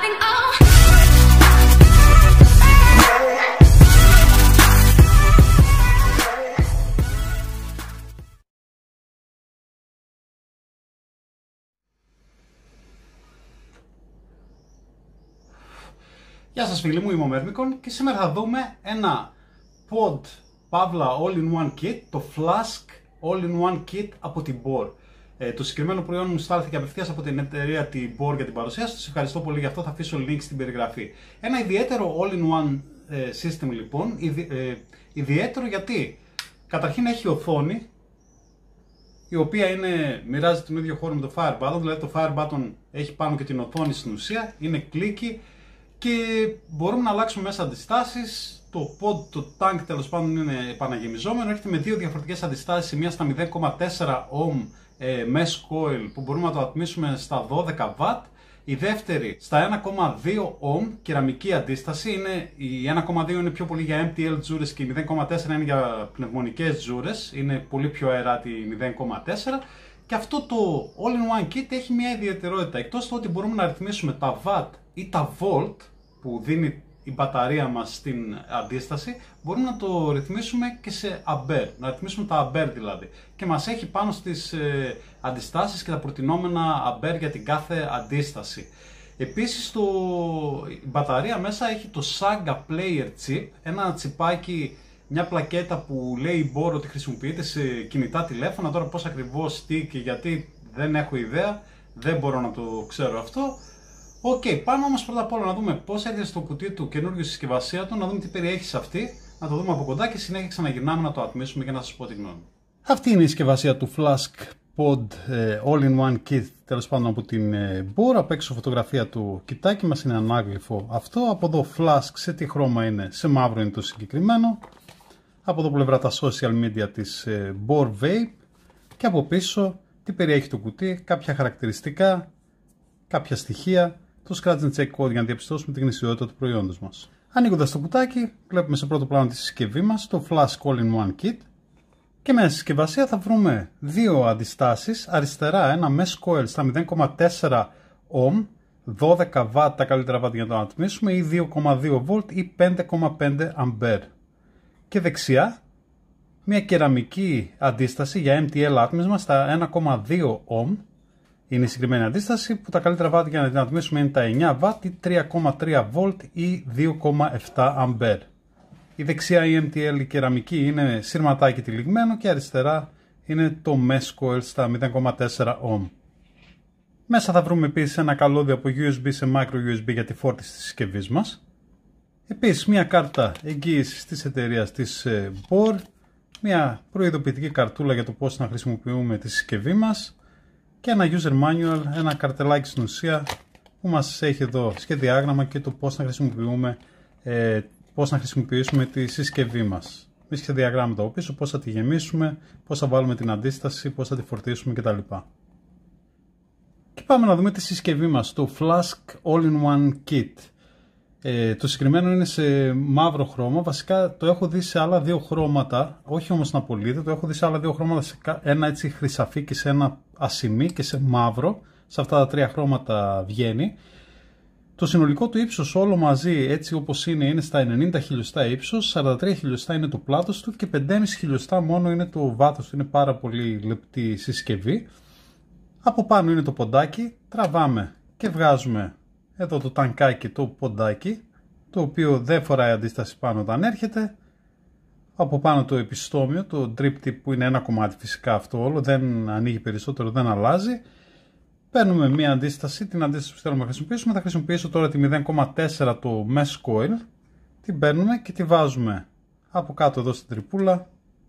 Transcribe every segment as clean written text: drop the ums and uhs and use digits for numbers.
driving all. Γεια σας φίλοι μου, είμαι ο Μέρμικον και σήμερα θα δούμε ένα pod παύλα all-in-one kit, το Flask all-in-one kit από την Bohr. Το συγκεκριμένο προϊόν μου στάλθηκε απευθείας από την εταιρεία την Bohr για την παρουσίαση. Σας ευχαριστώ πολύ γι' αυτό, θα αφήσω link στην περιγραφή. Ένα ιδιαίτερο all-in-one system λοιπόν, ιδιαίτερο γιατί καταρχήν έχει οθόνη η οποία μοιράζει τον ίδιο χώρο με το Fire Button, δηλαδή το Fire Button έχει πάνω και την οθόνη στην ουσία, είναι κλίκι και μπορούμε να αλλάξουμε μέσα αντιστάσεις. Το pod, το tank τέλος πάντων είναι επαναγεμιζόμενο, έρχεται με δύο διαφορετικές αντιστάσεις, η μία στα 0,4 ohm mesh coil που μπορούμε να το ατμίσουμε στα 12 watt, η δεύτερη στα 1,2 ohm κεραμική αντίσταση, η 1,2 είναι πιο πολύ για MTL τζούρες και η 0,4 είναι για πνευμονικές τζούρες, είναι πολύ πιο αεράτη η 0,4. Και αυτό το all-in-one kit έχει μια ιδιαιτερότητα, εκτός του ότι μπορούμε να ρυθμίσουμε τα watt ή τα volt που δίνει η μπαταρία μας στην αντίσταση, μπορούμε να το ρυθμίσουμε και σε ampere, να ρυθμίσουμε τα ampere δηλαδή. Και μας έχει πάνω στις αντιστάσεις και τα προτινόμενα ampere για την κάθε αντίσταση. Επίσης η μπαταρία μέσα έχει το Saga Player Chip, ένα τσιπάκι, μια πλακέτα που λέει η Bohr ότι χρησιμοποιείται σε κινητά τηλέφωνα. Τώρα πώς ακριβώς, τι και γιατί δεν έχω ιδέα, δεν μπορώ να το ξέρω αυτό. Πάμε όμως πρώτα απ' όλα να δούμε πώς έρχεται στο κουτί του καινούργιο συσκευασία του, να δούμε τι περιέχει σε αυτή, να το δούμε από κοντά και συνέχεια ξαναγυρνάμε να το ατμίσουμε και να σας πω τη γνώμη. Αυτή είναι η συσκευασία του Flask Pod All-in-One Kit, τέλος πάντων από την Bohr. Απ' έξω φωτογραφία του κοιτάκι μας, είναι ανάγλυφο αυτό. Από εδώ Flask, σε τι χρώμα είναι, σε μαύρο είναι το συγκεκριμένο. Από εδώ πλευρά τα social media της Bohr Vape και από πίσω τι περιέχει το κουτί, κάποια χαρακτηριστικά, κάποια στοιχεία, το scratch and check code για να διαπιστώσουμε την γνησιότητα του προϊόντος μας. Ανοίγοντας το κουτάκι, βλέπουμε σε πρώτο πλάνο τη συσκευή μας, το Flask All-in-One Kit, και μέσα στη συσκευασία θα βρούμε δύο αντιστάσεις. Αριστερά ένα mesh coil στα 0,4 ohm, 12 W τα καλύτερα watt για να το ανατμίσουμε, ή 2,2 V ή 5,5 ampere. Και δεξιά μια κεραμική αντίσταση για MTL άτμισμα στα 1,2 ohm. Είναι η συγκεκριμένη αντίσταση που τα καλύτερα watt για να την ατμίσουμε είναι τα 9 W ή 3,3 V ή 2,7 ampere. Η δεξιά η MTL η κεραμική είναι σύρματάκι τυλιγμένο και αριστερά είναι το mesh coil στα 0,4 ohm. Μέσα θα βρούμε επίσης ένα καλώδιο από USB σε micro USB για τη φόρτιση της συσκευής μας. Επίσης μια κάρτα εγγύησης της εταιρείας της Bohr, μια προειδοποιητική καρτούλα για το πώς να χρησιμοποιούμε τη συσκευή μας και ένα user manual, ένα καρτελάκι στην ουσία που μας έχει εδώ σχεδιάγραμμα και το πώς να χρησιμοποιήσουμε τη συσκευή μας. Με σχεδιαγράμματα από πίσω, πώς θα τη γεμίσουμε, πώς θα βάλουμε την αντίσταση, πώς θα τη φορτίσουμε κτλ. Και πάμε να δούμε τη συσκευή μας, το Flask All-in-One Kit. Το συγκεκριμένο είναι σε μαύρο χρώμα, βασικά το έχω δει σε άλλα δύο χρώματα, όχι όμως να πωλείται, το έχω δει σε άλλα δύο χρώματα, σε ένα έτσι χρυσαφί και σε ένα ασημί και σε μαύρο, σε αυτά τα τρία χρώματα βγαίνει. Το συνολικό του ύψος όλο μαζί έτσι όπως είναι στα 90 χιλιοστά ύψος, 43 χιλιοστά είναι το πλάτος του και 5,5 χιλιοστά μόνο είναι το βάθος του, είναι πάρα πολύ λεπτή συσκευή. Από πάνω είναι το ποντάκι, τραβάμε και βγάζουμε εδώ το τανκάκι, το ποντάκι, το οποίο δεν φοράει αντίσταση πάνω όταν έρχεται. Από πάνω το επιστόμιο, το drip tip που είναι ένα κομμάτι φυσικά αυτό όλο, δεν ανοίγει περισσότερο, δεν αλλάζει. Παίρνουμε μία αντίσταση, την αντίσταση που θέλουμε να χρησιμοποιήσουμε. Θα χρησιμοποιήσω τώρα τη 0,4 το mesh coil. Την παίρνουμε και τη βάζουμε από κάτω εδώ στην τρυπούλα.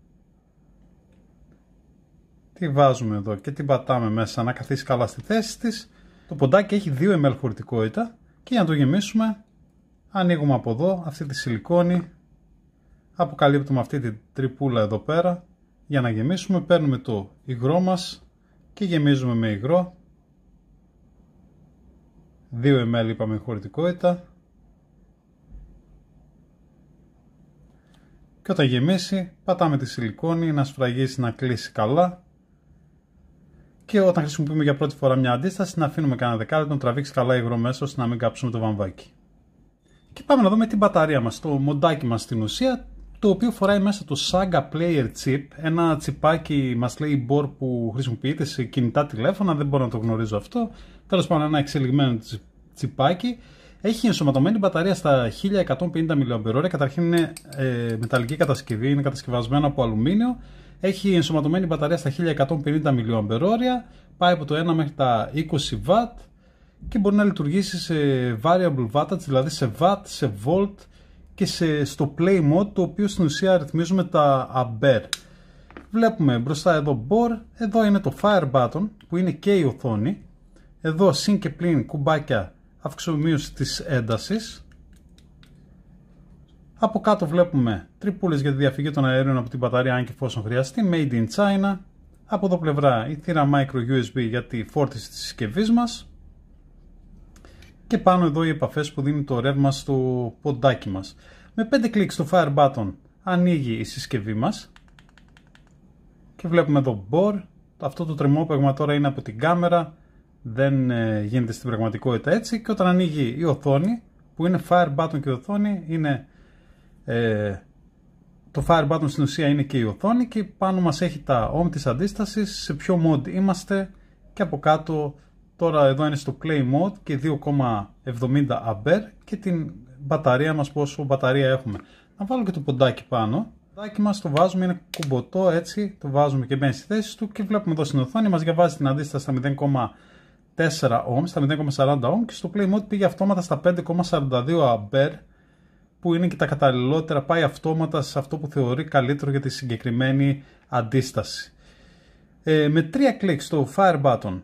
Τη βάζουμε εδώ και την πατάμε μέσα να καθίσει καλά στη θέση της. Το ποντάκι έχει 2 ml χωρητικότητα και για να το γεμίσουμε ανοίγουμε από εδώ αυτή τη σιλικόνη. Αποκαλύπτουμε αυτή την τρυπούλα εδώ πέρα για να γεμίσουμε. Παίρνουμε το υγρό μας και γεμίζουμε με υγρό. 2 ml είπαμε χωρητικότητα. Και όταν γεμίσει πατάμε τη σιλικόνη να σφραγίσει, να κλείσει καλά. Και όταν χρησιμοποιούμε για πρώτη φορά μια αντίσταση, να αφήνουμε κανένα δεκάλεπτο να τραβήξει καλά υγρό μέσα, ώστε να μην κάψουμε το βαμβάκι. Και πάμε να δούμε την μπαταρία μας, το μοντάκι μας στην ουσία, το οποίο φοράει μέσα το Saga Player Chip, ένα τσιπάκι, μας λέει Bor, που χρησιμοποιείται σε κινητά τηλέφωνα, δεν μπορώ να το γνωρίζω αυτό. Τέλος πάντων, ένα εξελιγμένο τσιπάκι. Έχει ενσωματωμένη μπαταρία στα 1150 mAh. Καταρχήν είναι μεταλλική κατασκευή, είναι κατασκευασμένο από αλουμίνιο. Έχει ενσωματωμένη μπαταρία στα 1150 mAh. Πάει από το 1 μέχρι τα 20W και μπορεί να λειτουργήσει σε variable wattage, δηλαδή σε watt, σε volt και στο play mode, το οποίο στην ουσία αριθμίζουμε τα ampere. Βλέπουμε μπροστά εδώ Bor, εδώ είναι το fire button που είναι και η οθόνη. Εδώ συν και πλην κουμπάκια αυξομοίωση της έντασης. Από κάτω βλέπουμε τρυπούλες για τη διαφυγή των αερίων από την μπαταρία, αν και εφόσον χρειαστεί, Made in China. Από εδώ πλευρά η θύρα micro USB για τη φόρτιση της συσκευής μας. Και πάνω εδώ οι επαφές που δίνει το ρεύμα στο ποντάκι μας. Με 5 κλικ στο fire button ανοίγει η συσκευή μας. Και βλέπουμε εδώ Bor. Αυτό το τρεμόπαιγμα τώρα είναι από την κάμερα. Δεν γίνεται στην πραγματικότητα έτσι. Και όταν ανοίγει η οθόνη, που είναι fire button και η οθόνη, είναι το fire button στην ουσία είναι και η οθόνη, και πάνω μας έχει τα ohm της αντίστασης, σε ποιο mode είμαστε, και από κάτω τώρα εδώ είναι στο play mode και 2,70 ampere και την μπαταρία μας, πόσο μπαταρία έχουμε. Να βάλω και το ποντάκι πάνω. Το ποντάκι μας το βάζουμε, είναι κουμποτό έτσι, το βάζουμε και μπαίνει στη θέση του και βλέπουμε εδώ στην οθόνη μας διαβάζει την αντίσταση στα 0,4 ohm, στα 0,40 ohm, και στο play mode πήγε αυτόματα στα 5,42 ampere, που είναι και τα καταλληλότερα, πάει αυτόματα σε αυτό που θεωρεί καλύτερο για τη συγκεκριμένη αντίσταση. Με 3 κλικ στο fire button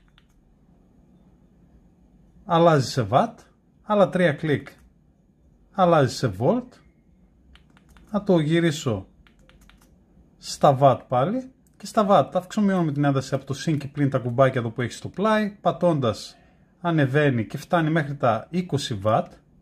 αλλάζει σε watt, άλλα 3 κλικ αλλάζει σε volt. Θα το γυρίσω στα watt πάλι, και στα watt αυξομειώνουμε την ένταση από το συν και πλην τα κουμπάκια εδώ που έχει στο πλάι, πατώντας ανεβαίνει και φτάνει μέχρι τα 20W.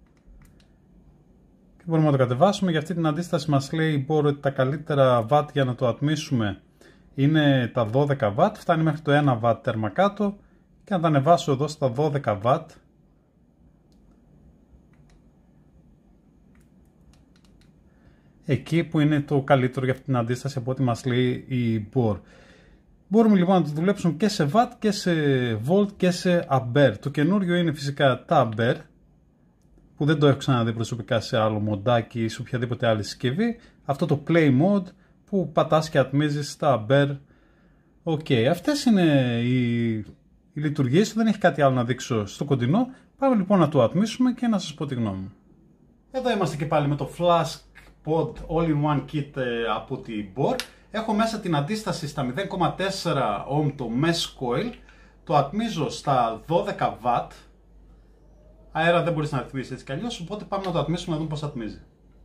Και μπορούμε να το κατεβάσουμε. Για αυτή την αντίσταση μας λέει Bor ότι τα καλύτερα watt για να το ατμίσουμε είναι τα 12W, φτάνει μέχρι το 1W τέρμα κάτω, και να τα ανεβάσω εδώ στα 12W. Εκεί που είναι το καλύτερο για αυτή την αντίσταση από ό,τι μας λέει η Bor. Μπορούμε λοιπόν να το δουλέψουμε και σε watt και σε volt και σε ampere. Το καινούριο είναι φυσικά τα ampere, που δεν το έχω ξαναδεί προσωπικά σε άλλο μοντάκι ή σε οποιαδήποτε άλλη συσκευή. Αυτό το play mode που πατάς και ατμίζεις στα ampere. Αυτές είναι οι λειτουργίες του, δεν έχει κάτι άλλο να δείξω στο κοντινό. Πάμε λοιπόν να το ατμίσουμε και να σας πω τη γνώμη μου. Εδώ είμαστε και πάλι με το Flask Pod All-in-One Kit από την Bor. Έχω μέσα την αντίσταση στα 0,4 ohm το mesh coil. Το ατμίζω στα 12W. Αέρα δεν μπορείς να ατμίσεις έτσι κι αλλιώς, οπότε πάμε να το ατμίσουμε να δούμε πώς ατμίζει.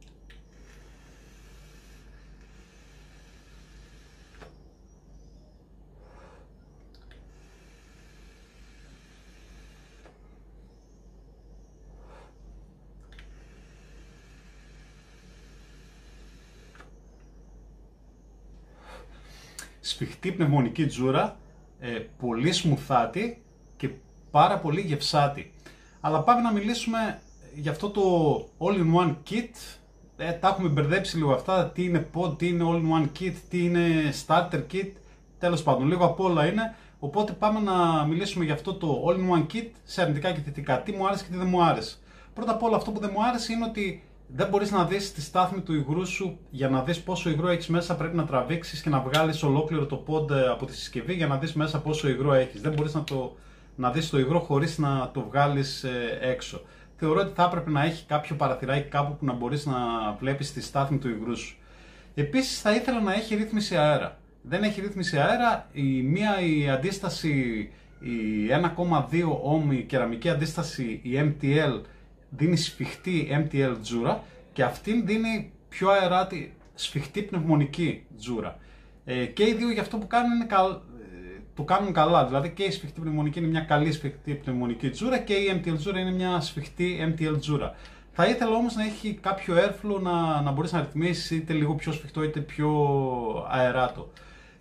Σφιχτή πνευμονική τζούρα, πολύ σμουθάτη και πάρα πολύ γευσάτη. Αλλά πάμε να μιλήσουμε για αυτό το all-in-one kit. Τα έχουμε μπερδέψει λίγο αυτά, τι είναι pod, τι είναι all-in-one kit, τι είναι starter kit, τέλος πάντων λίγο απ' όλα είναι. Οπότε πάμε να μιλήσουμε για αυτό το all-in-one kit σε αρνητικά και θετικά, τι μου άρεσε και τι δεν μου άρεσε. Πρώτα απ' όλα αυτό που δεν μου άρεσε είναι ότι δεν μπορείς να δεις τη στάθμη του υγρού σου. Για να δεις πόσο υγρό έχεις μέσα πρέπει να τραβήξεις και να βγάλεις ολόκληρο το pod από τη συσκευή για να δεις μέσα πόσο υγρό έχεις. Δεν μπορείς να δεις το υγρό χωρίς να το βγάλεις έξω. Θεωρώ ότι θα έπρεπε να έχει κάποιο παραθυράκι κάπου που να μπορείς να βλέπεις τη στάθμη του υγρού σου. Επίσης θα ήθελα να έχει ρύθμιση αέρα. Δεν έχει ρύθμιση αέρα. Η αντίσταση, η 1,2 ohm η κεραμική αντίσταση, η MTL, δίνει σφιχτή MTL τζούρα, και αυτήν δίνει πιο αεράτη σφιχτή πνευμονική τζούρα. Και οι δύο για αυτό που κάνουν το κάνουν καλά. Δηλαδή και η σφιχτή πνευμονική είναι μια καλή σφιχτή πνευμονική τζούρα και η MTL τζούρα είναι μια σφιχτή MTL τζούρα. Θα ήθελα όμως να έχει κάποιο airflow να μπορείς να ρυθμίσεις είτε λίγο πιο σφιχτό είτε πιο αεράτο.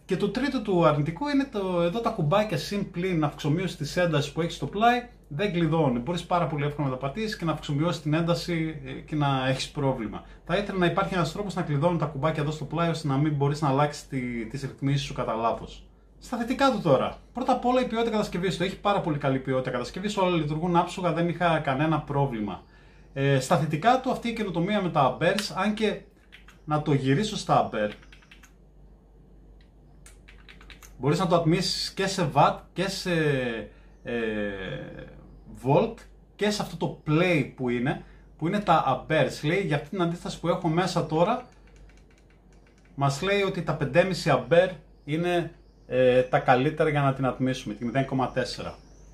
Και το τρίτο του αρνητικό είναι εδώ τα κουμπάκια συν πλην αυξομοίωση της έντασης που έχει στο πλάι δεν κλειδώνει. Μπορείς πάρα πολύ εύκολα να τα πατήσεις και να αυξομοιώσεις την ένταση και να έχεις πρόβλημα. Θα ήθελα να υπάρχει ένας τρόπος να κλειδώνουν τα κουμπάκια εδώ στο πλάι ώστε να μην μπορείς να αλλάξεις τις ρυθμίσεις σου κατά λάθος. Στα θετικά του τώρα. Πρώτα απ' όλα η ποιότητα κατασκευής του. Έχει πάρα πολύ καλή ποιότητα κατασκευής, όλα λειτουργούν άψογα, δεν είχα κανένα πρόβλημα. Στα θετικά του αυτή η καινοτομία με τα Amperes, αν και να το γυρίσω στα Ampere. Μπορείς να το ατμίσεις και σε Watt και σε Volt και σε αυτό το Play που είναι τα Amperes. Λέει για αυτή την αντίσταση που έχω μέσα τώρα, μας λέει ότι τα 5,5 Ampere είναι τα καλύτερα για να την ατμίσουμε, τη 0,4.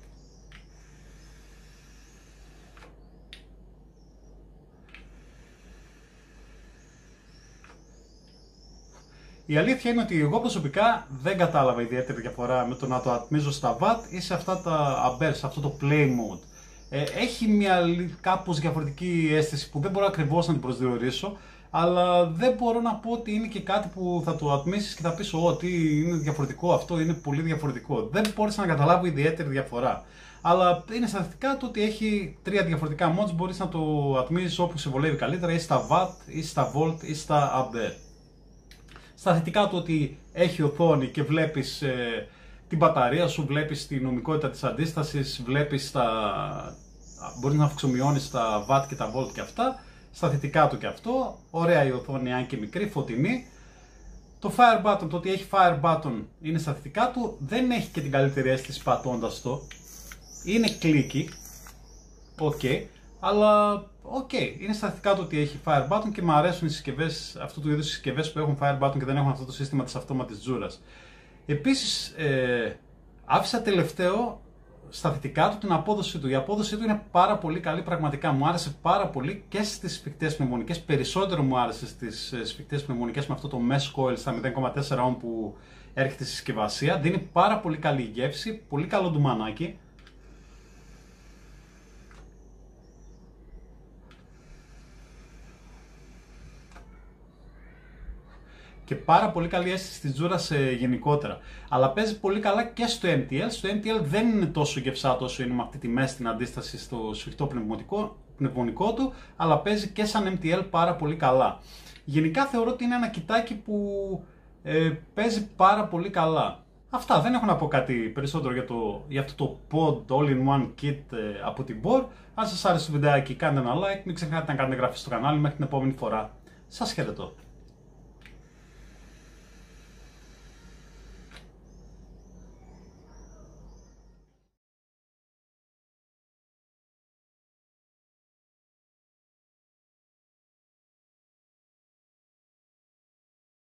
Η αλήθεια είναι ότι εγώ προσωπικά δεν κατάλαβα ιδιαίτερη διαφορά με το να το ατμίζω στα Watt ή σε αυτά τα Ampere, σε αυτό το Play Mode. Έχει μια κάπως διαφορετική αίσθηση που δεν μπορώ ακριβώς να την προσδιορίσω, αλλά δεν μπορώ να πω ότι είναι και κάτι που θα το ατμίσεις και θα πεις ότι είναι διαφορετικό αυτό, είναι πολύ διαφορετικό. Δεν μπόρεσα να καταλάβω ιδιαίτερη διαφορά. Αλλά είναι στα θετικά το ότι έχει 3 διαφορετικά modes, μπορείς να το ατμίζεις όπου σε βολεύει καλύτερα, ή στα Watt, ή στα Volt, ή στα Ampere. Στα θετικά του ότι έχει οθόνη και βλέπεις την μπαταρία σου, βλέπεις τη νομικότητα της αντίστασης, μπορείς να αυξομειώνεις τα Watt και τα Volt και αυτά. Στα θετικά του και αυτό, ωραία η οθόνη αν και μικρή, φωτεινή. Το Fire Button, το ότι έχει Fire Button είναι στα θετικά του, δεν έχει και την καλύτερη αίσθηση πατώντας το. Είναι κλίκι, αλλά είναι στα θετικά του ότι έχει Fire Button και μου αρέσουν οι συσκευές, αυτού του είδους συσκευές που έχουν Fire Button και δεν έχουν αυτό το σύστημα της αυτόματης τζούρας. Επίσης, άφησα τελευταίο στα θετικά του την απόδοση του. Η απόδοση του είναι πάρα πολύ καλή, πραγματικά μου άρεσε πάρα πολύ και στις σφιχτές πνευμονικές. Περισσότερο μου άρεσε στις σφιχτές πνευμονικές με αυτό το mesh coil στα 0,4 ohm που έρχεται στη συσκευασία. Δίνει πάρα πολύ καλή γεύση, πολύ καλό ντουμανάκι. Και πάρα πολύ καλή αίσθηση της τζούρας γενικότερα. Αλλά παίζει πολύ καλά και στο MTL. Στο MTL δεν είναι τόσο γευσάτο όσο είναι με αυτή τη μέση στην αντίσταση στο σφιχτό πνευμονικό του, αλλά παίζει και σαν MTL πάρα πολύ καλά. Γενικά θεωρώ ότι είναι ένα κιτάκι που παίζει πάρα πολύ καλά. Αυτά, δεν έχω να πω κάτι περισσότερο για αυτό το Pod All-in-One Kit από την Bor. Αν σας άρεσε το βιντεάκι κάντε ένα like, μην ξεχνάτε να κάνετε εγγραφή στο κανάλι. Μέχρι την επόμενη φορά. Σας χαιρετώ.